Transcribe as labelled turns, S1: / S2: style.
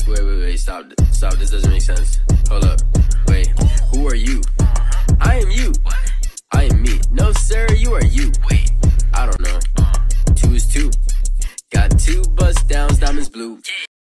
S1: Wait, stop, this doesn't make sense. Hold up, wait, who are you? I am you. I am me. No sir, you are you. Wait, I don't know. 2 is 2. Got 2 bust downs, diamonds blue.